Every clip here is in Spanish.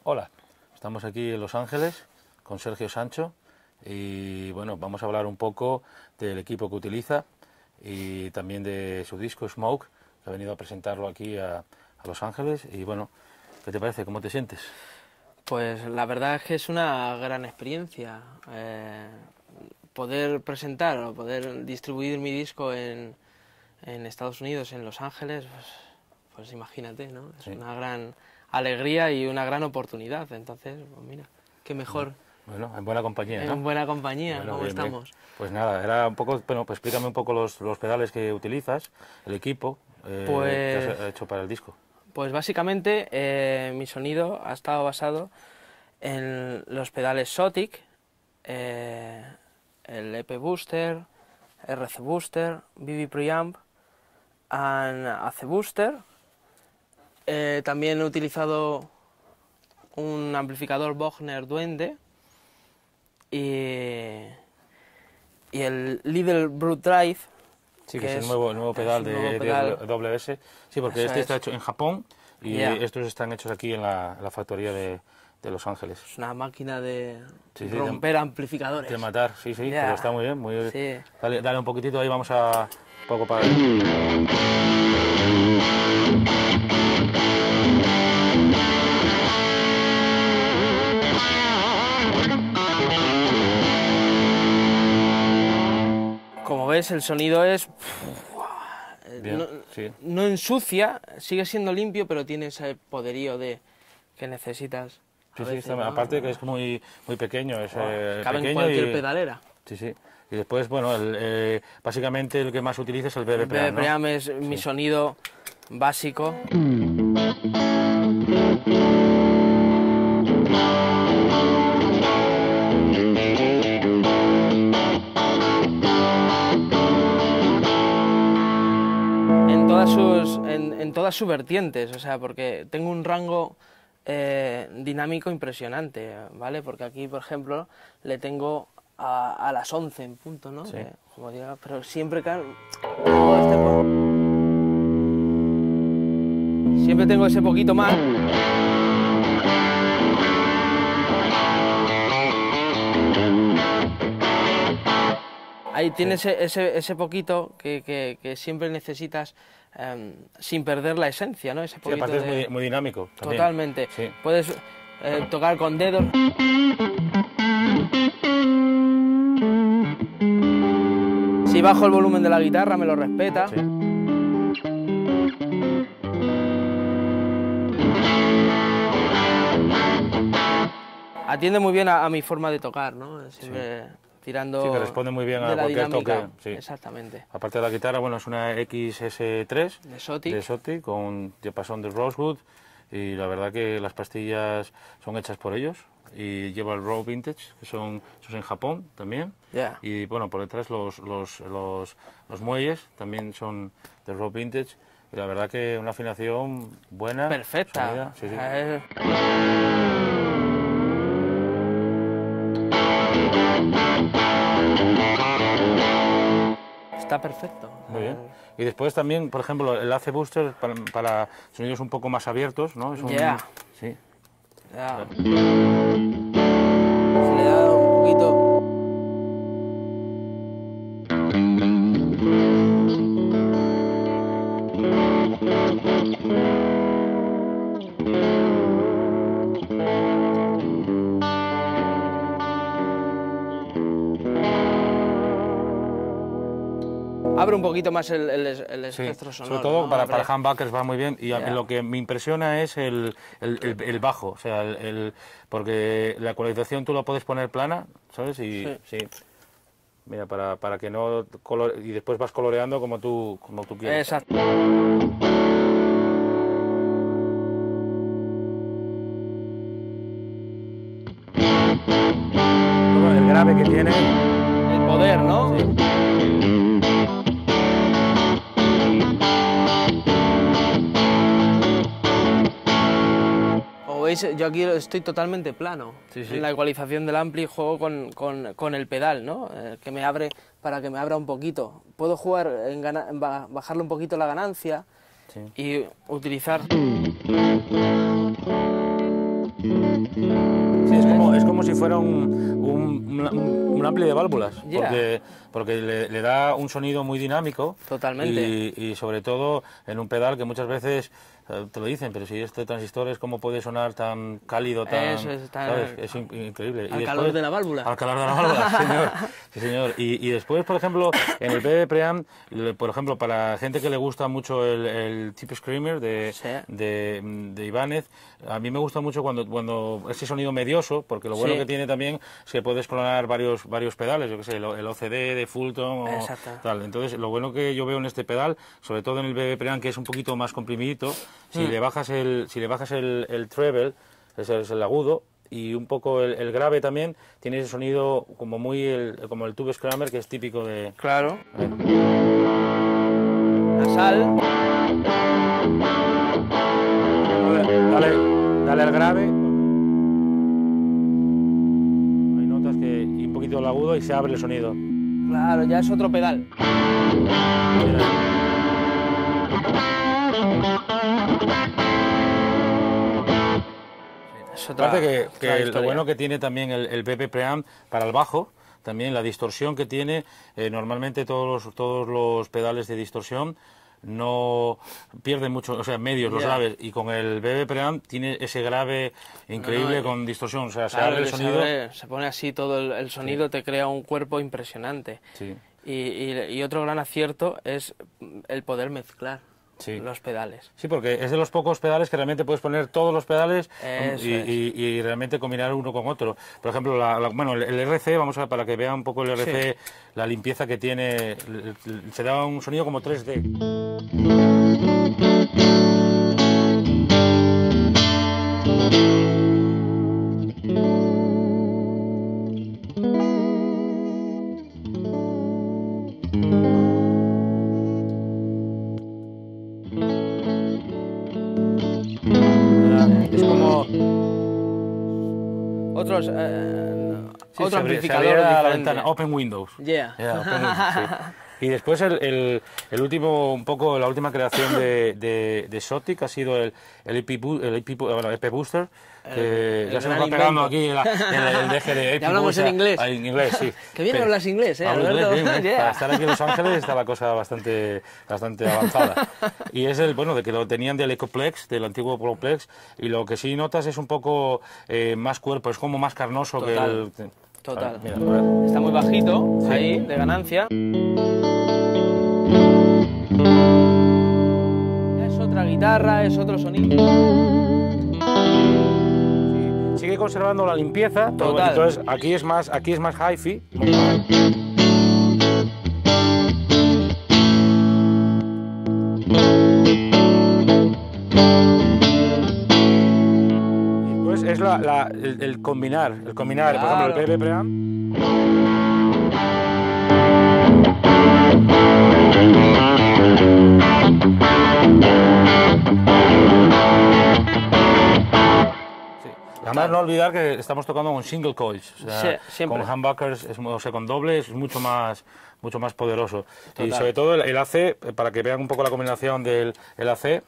Hola, estamos aquí en Los Ángeles con Sergio Sancho y bueno, vamos a hablar un poco del equipo que utiliza y también de su disco Smoke, que ha venido a presentarlo aquí a Los Ángeles. Y bueno, ¿qué te parece? ¿Cómo te sientes? Pues la verdad es que es una gran experiencia poder presentar o poder distribuir mi disco en Estados Unidos, en Los Ángeles, pues imagínate, ¿no? Es una gran alegría y una gran oportunidad. Entonces, pues mira, qué mejor. Bueno, en buena compañía, ¿no? En buena compañía, Bueno, ¿cómo bien, estamos? bien. Pues nada, era un poco, bueno, pues explícame un poco los pedales que utilizas, el equipo que has hecho para el disco. Pues básicamente mi sonido ha estado basado en los pedales Xotic, el EP Booster, RC Booster, BB Preamp, AC Booster. También he utilizado un amplificador Bogner Duende y el Lidl Brute Drive. Sí, que es el nuevo pedal de WS. Sí, porque Eso está hecho en Japón y Yeah. estos están hechos aquí en la factoría de Los Ángeles. Es una máquina de Sí, romper amplificadores. De matar, sí, Yeah. pero está muy bien, muy bien. Sí. Dale un poquitito, ahí vamos a un poco para... Como ves, el sonido es... Bien, no, sí. no ensucia, sigue siendo limpio, pero tiene ese poderío que necesitas. Sí, veces, está, ¿no? aparte de que es muy pequeño, es Cabe en pequeño cualquier pedalera. Sí, sí. Y después, bueno, básicamente el que más utiliza es el BB El Preamp, BB ¿no? Preamp es mi sonido básico. En todas sus vertientes, o sea, porque tengo un rango dinámico impresionante, ¿vale? Porque aquí, por ejemplo, le tengo a las 11 en punto, ¿no? Sí. Como diga, pero siempre siempre tengo ese poquito más. Ahí tienes ese poquito que siempre necesitas sin perder la esencia, ¿no? Ese Sí, poquito aparte es muy dinámico también. Totalmente. Sí. Puedes tocar con dedos. Si bajo el volumen de la guitarra me lo respeta. Sí. Atiende muy bien a mi forma de tocar, ¿no? Siempre tirando Sí, que responde muy bien de a la cualquier dinámica. toque. Sí. Exactamente. Aparte de la guitarra, bueno, es una XS3 De Xotic. de Xotic con diapasón de Rosewood, y la verdad que las pastillas son hechas por ellos y lleva el Raw Vintage, que son esos en Japón también. Yeah. Y bueno, por detrás los muelles también son de Raw Vintage, y la verdad que una afinación buena. Perfecta. Sólida, sí, sí. Está perfecto. Muy bien. Y después también, por ejemplo, el AC Booster para sonidos un poco más abiertos, ¿no? Es un... Yeah. Sí. Yeah. Se le da un poquito. Abre un poquito más el espectro sonoro. Sobre todo ¿no? para humbuckers va muy bien, y Yeah. lo que me impresiona es el bajo, o sea, porque la ecualización tú la puedes poner plana, ¿sabes? Y sí. Mira, para que no y después vas coloreando como tú quieres. Exacto. Todo el grave que tiene. El poder, ¿no? Sí. Como veis, yo aquí estoy totalmente plano. Sí, sí. En la ecualización del ampli juego con el pedal, ¿no? Que me abre, para que me abra un poquito. Puedo jugar en bajarle un poquito la ganancia, Sí. y utilizar Sí, es como si fuera un ampli de válvulas, porque le da un sonido muy dinámico. Totalmente. Y sobre todo en un pedal que muchas veces te lo dicen, pero si este transistor es como puede sonar tan cálido, Eso es, ¿sabes? Es increíble. Al calor de la válvula. Al calor de la válvula, señor. Sí, señor. Y después, por ejemplo, en el BB Preamp, por ejemplo, para gente que le gusta mucho el Tip Screamer de Ibanez, a mí me gusta mucho cuando ese sonido medioso, porque lo bueno que tiene también es que puedes clonar varios pedales, yo qué sé, el OCD de Fulton o tal. Entonces, lo bueno que yo veo en este pedal, sobre todo en el BB Preamp, que es un poquito más comprimidito, si le bajas el treble, ese es el agudo, y un poco el grave también, tiene ese sonido como como el Tube Screamer, que es típico de... Claro. Nasal. Dale al grave. Hay notas y un poquito el agudo y se abre el sonido. Claro, ya es otro pedal. Aparte que lo bueno que tiene también el BB Preamp para el bajo, también la distorsión que tiene, normalmente todos los pedales de distorsión no pierden mucho, o sea, medios, los graves, y con el BB Preamp tiene ese grave increíble con distorsión, o sea, se abre el sonido. Se pone así todo el sonido, te crea un cuerpo impresionante. Sí. Y otro gran acierto es el poder mezclar los pedales. Sí, porque es de los pocos pedales que realmente puedes poner todos los pedales y realmente combinar uno con otro. Por ejemplo, bueno, el RC, vamos a ver, para que vean un poco el RC, la limpieza que tiene, se da un sonido como 3D. Es como otro amplificador diferente. Open Windows. Open Windows, sí. Y después el último, un poco la última creación de Xotic ha sido el EP Booster, que ya se nos va pegando aquí el deje de EP. Ya hablamos Booster, en inglés. En inglés, sí. Qué bien hablas inglés, Alberto. Para estar aquí en Los Ángeles está la cosa bastante avanzada. Y es de que lo tenían del Ecoplex, del antiguo Proplex, y lo que sí notas es un poco más cuerpo, es como más carnoso que el... Total. Mira, está muy bajito, ahí, de ganancia. Es otra guitarra, es otro sonido. Sí, sigue conservando la limpieza. Total. Entonces aquí es más hi-fi. Es el combinar, por ejemplo, el BB Preamp. Sí. Además, no olvidar que estamos tocando con single coils, o sea, con humbuckers, o sea, con doble es mucho más poderoso. Total. Y sobre todo el AC, para que vean un poco la combinación del AC.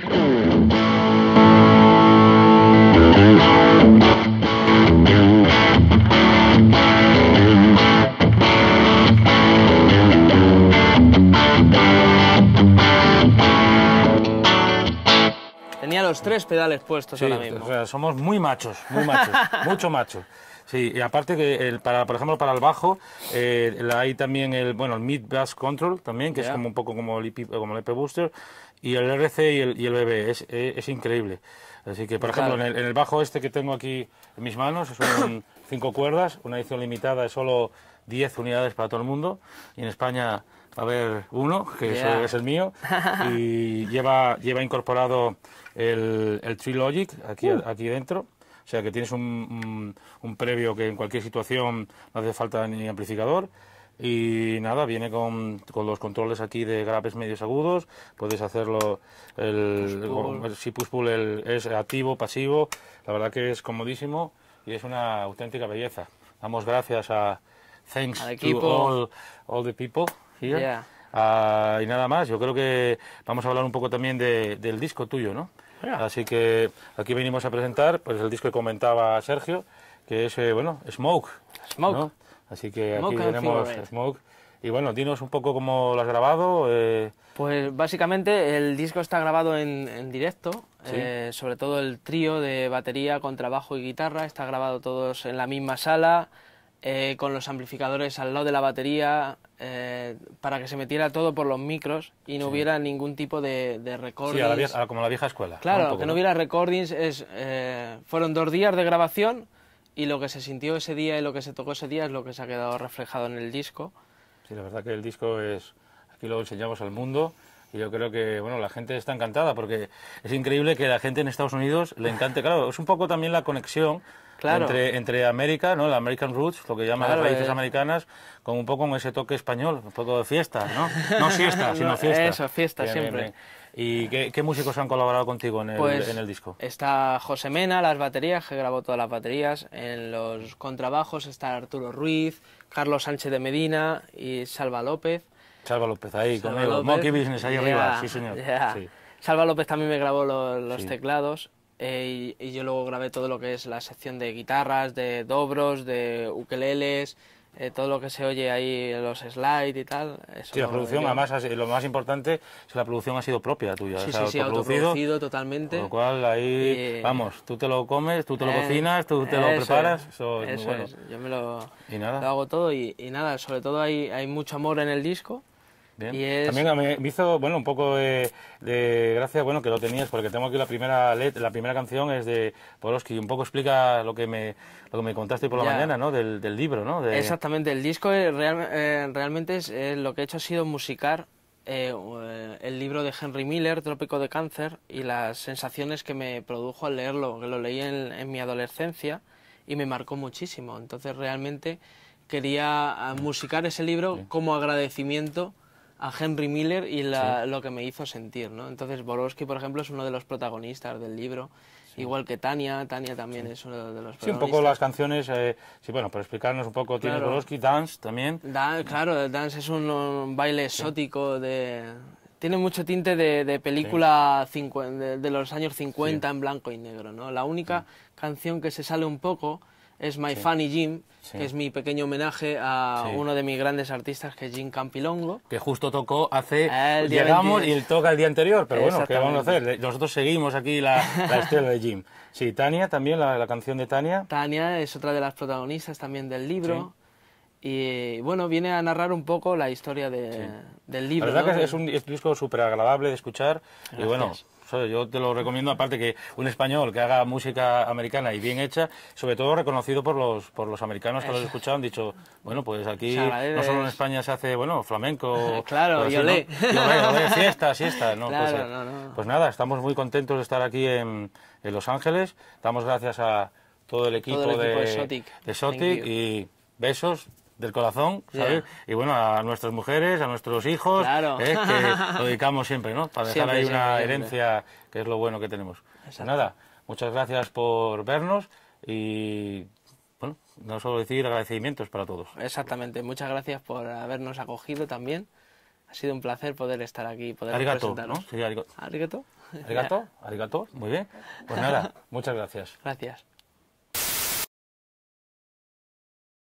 Tenía los 3 pedales puestos ahora mismo. O sea, somos muy machos, mucho machos. Sí, y aparte que por ejemplo para el bajo hay también el Mid Bass Control también, que es como un poco como el EP Booster, y el RC y el BB, es increíble. Así que, por ejemplo, en el bajo este que tengo aquí en mis manos, son 5 cuerdas, una edición limitada de solo 10 unidades para todo el mundo, y en España va a haber uno, que es el mío, y lleva incorporado el Tree Logic aquí dentro. O sea que tienes un previo que en cualquier situación no hace falta ni amplificador. Y nada, viene con los controles aquí de graves medios agudos. Puedes hacerlo, si push-pull es activo, pasivo. La verdad que es comodísimo y es una auténtica belleza. Damos gracias thanks to all the people here. Y nada más, yo creo que vamos a hablar un poco también del disco tuyo, ¿no? Así que aquí venimos a presentar pues el disco que comentaba Sergio, que es, bueno, Smoke. Smoke. ¿no? Así que Smoke aquí and tenemos Cigarette. Smoke. Y bueno, dinos un poco cómo lo has grabado. Pues básicamente el disco está grabado en directo, Sí. sobre todo el trío de batería, contrabajo y guitarra, está grabado todos en la misma sala, con los amplificadores al lado de la batería, para que se metiera todo por los micros y no hubiera ningún tipo de recordings. Sí, como la vieja escuela. Claro, Un poco, que no hubiera recordings, fueron 2 días de grabación y lo que se sintió ese día y lo que se tocó ese día es lo que se ha quedado reflejado en el disco. Sí, la verdad que el disco es... Aquí lo enseñamos al mundo y yo creo que, bueno, la gente está encantada porque es increíble que la gente en Estados Unidos le encante. Claro, es un poco también la conexión Claro. entre América, ¿no? La American Roots, lo que llaman Claro, las raíces americanas, con un poco con ese toque español, un poco de fiesta, ¿no? No siesta, sino fiesta. Eso, fiesta, Bien, siempre. bien, bien. ¿Y qué músicos han colaborado contigo en Pues el disco? está José Mena, las baterías, que grabó todas las baterías. En los contrabajos está Arturo Ruiz, Carlos Sánchez de Medina y Salva López. Salva López, ahí Salva conmigo. López. Monkey Business, ahí arriba, Yeah, sí señor. yeah. Sí. Salva López también me grabó los Sí. teclados, y yo luego grabé todo lo que es la sección de guitarras, de dobros, de ukeleles, todo lo que se oye ahí, los slides y tal. Eso Sí, la producción, yo. además, lo más importante es que la producción ha sido propia tuya. Sí, o sea, sí, autoproducido, autoproducido totalmente. con lo cual ahí, Y- vamos, tú te lo comes, tú te lo Eh, cocinas, tú te lo eso preparas, es, eso es muy eso bueno. es. Yo me lo Y nada, hago todo y nada, sobre todo hay mucho amor en el disco. bien. Y es... También me hizo, bueno, un poco de gracia, bueno, que lo tenías, porque tengo aquí la primera canción es de Borowski, un poco explica lo que me contaste por la Ya. mañana, ¿no? Del libro, ¿no? Exactamente, el disco realmente lo que he hecho ha sido musicar el libro de Henry Miller, Trópico de Cáncer, y las sensaciones que me produjo al leerlo, que lo leí en mi adolescencia y me marcó muchísimo. Entonces realmente quería musicar ese libro como agradecimiento a Henry Miller y lo que me hizo sentir, ¿no? Entonces Borowski, por ejemplo, es uno de los protagonistas del libro, igual que Tania también es uno de los protagonistas. Sí, un poco las canciones, sí, bueno, para explicarnos un poco, tienes Claro. Borowski, Dance también. Claro, el dance es un baile exótico tiene mucho tinte de película de los años 50 en blanco y negro, ¿no? La única canción que se sale un poco es My Funny Jim, que es mi pequeño homenaje a uno de mis grandes artistas, que es Jim Campilongo. Que justo tocó hace... El día Llegamos 20. y él toca el día anterior, pero bueno, ¿qué vamos a Exactamente. hacer? Nosotros seguimos aquí la estela de Jim. Sí, Tania también, la canción de Tania. Tania es otra de las protagonistas también del libro. Y bueno, viene a narrar un poco la historia del libro. La verdad ¿no? que es un disco súper agradable de escuchar. Y bueno, Gracias. yo te lo recomiendo, aparte que un español que haga música americana y bien hecha, sobre todo reconocido por los americanos que lo han escuchado, han dicho, bueno, pues aquí Se agradece. no solo en España se hace, bueno, flamenco. Claro, pues así, y olé. ¿no? Y olé, siesta, ¿no? Claro, Pues, no. pues nada, estamos muy contentos de estar aquí en Los Ángeles. Damos gracias a todo el equipo, de Exotic. de Exotic Thank you. y besos del corazón, ¿sabes? Yeah. Y bueno, a nuestras mujeres, a nuestros hijos, Claro. que lo dedicamos siempre, ¿no? Para dejar Siempre, ahí una siempre. herencia, que es lo bueno que tenemos. Exacto. Nada, muchas gracias por vernos y, bueno, no solo decir agradecimientos para todos. Exactamente, muchas gracias por habernos acogido también. Ha sido un placer poder estar aquí y poder Arigato, presentaros. ¿no? Sí, arigato. ¿Arigato? Arigato, arigato, muy bien. Pues nada, muchas gracias. Gracias.